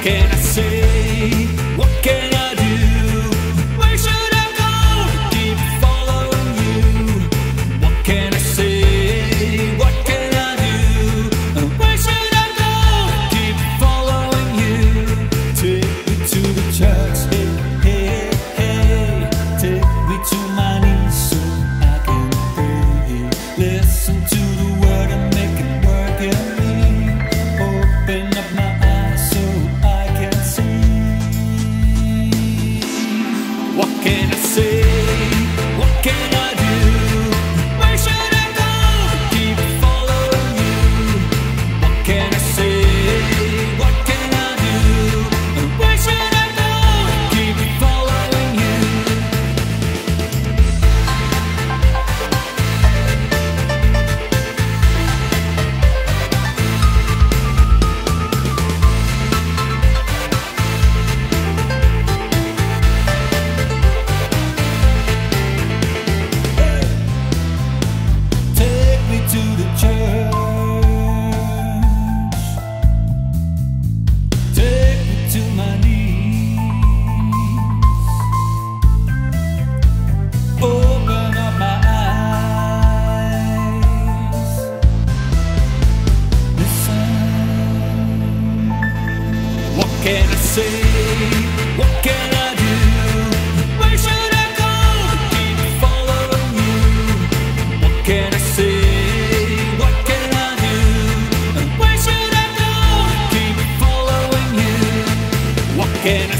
can I say? What can I do? Where should I go to keep following you? What can I say? What can I do? Where should I go to keep following you? Take me to the church, hey, hey, hey. Take me to my knees so I can pray. Listen to the word and make it work in me. Open up my eyes so I can see. What can I say? What can I do? Where should I go to keep following you? What can I say? What can I do? Where should I go to keep following you? Take me to the church. Take me to my knees. Open up my eyes. Listen. What can I say? What can I do? Where should I go to keep following you? What can I say? What can I do? Where should I go to keep following you? What can I